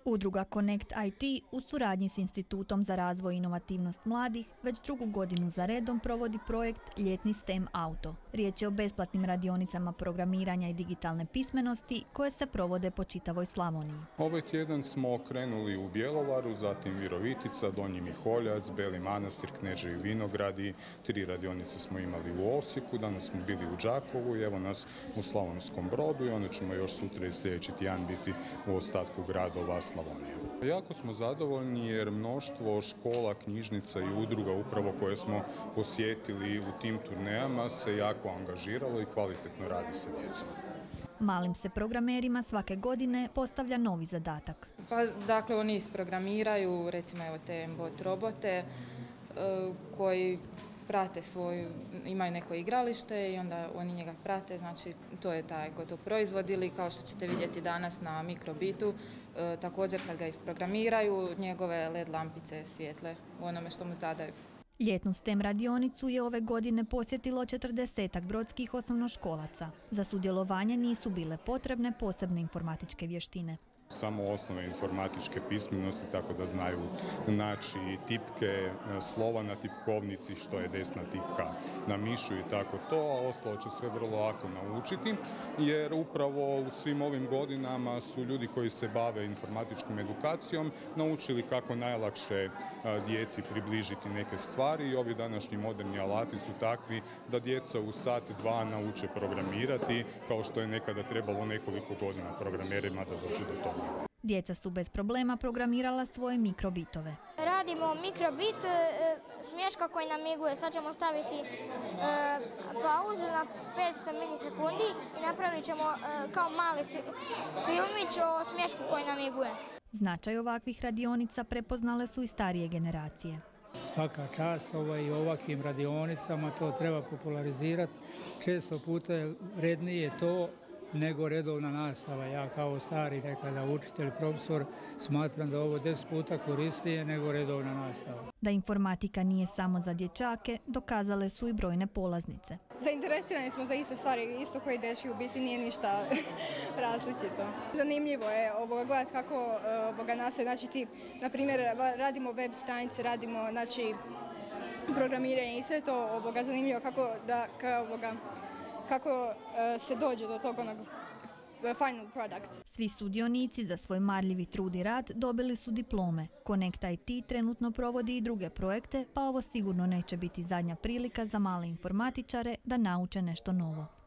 Udruga Connect IT u suradnji s Institutom za razvoj i inovativnost mladih već drugu godinu za redom provodi projekt Ljetni STEM auto. Riječ je o besplatnim radionicama programiranja i digitalne pismenosti koje se provode po čitavoj Slavoniji. Ovaj tjedan smo krenuli u Bjelovaru, zatim Virovitica, Donji Miholjac, Beli Manastir, Kneževi Vinogradi, 3 radionice smo imali u Osijeku, danas smo bili u Đakovu i evo nas u Slavonskom Brodu i onda ćemo još sutra i sljedeći tjedan biti u ostatku gradova Slavonije. Jako smo zadovoljni jer mnoštvo škola, knjižnica i udruga upravo koje smo posjetili u tim turnejama se jako angažiralo i kvalitetno radi sa djecom. Malim se programerima svake godine postavlja novi zadatak. Dakle, oni isprogramiraju recimo evo te bot robote koji prate imaju neko igralište i onda oni njega prate, znači to je taj gotov proizvod ili kao što ćete vidjeti danas na mikrobitu, također kad ga isprogramiraju, njegove LED lampice svijetle u onome što mu zadaju. Ljetnu STEM radionicu je ove godine posjetilo 40-ak brodskih osnovnoškolaca. Za sudjelovanje nisu bile potrebne posebne informatičke vještine. Samo osnove informatičke pismenosti, tako da znaju naći tipke, slova na tipkovnici, što je desna tipka na mišu i tako to, a ostalo će sve vrlo lako naučiti, jer upravo u svim ovim godinama su ljudi koji se bave informatičkom edukacijom naučili kako najlakše djeci približiti neke stvari i ovi današnji moderni alati su takvi da djeca u sat, dva nauče programirati, kao što je nekada trebalo nekoliko godina programerima da dođe do toga. Djeca su bez problema programirala svoje mikrobitove. Radimo mikrobit, smješka koji namiguje. Sad ćemo staviti pauzu na 500 milisekundi i napravit ćemo kao mali filmić o smješku koji namiguje. Značaj ovakvih radionica prepoznale su i starije generacije. Svaka čast i ovakvim radionicama, to treba popularizirati. Često puta je vrednije to nego redovna nastava. Ja kao stari nekada učitelj, profesor, smatram da ovo 10 puta koristije nego redovna nastava. Da informatika nije samo za dječake, dokazale su i brojne polaznice. Zainteresirani smo za iste stvari, isto koji dečki, u biti nije ništa različito. Zanimljivo je gledati kako nastaje, znači na primjer, radimo web stranice, radimo programiranje i sve to zanimljivo kako se dođe do tog final product. Svi sudionici za svoj marljivi trud i rad dobili su diplome. Connect IT trenutno provodi i druge projekte, pa ovo sigurno neće biti zadnja prilika za male informatičare da nauče nešto novo.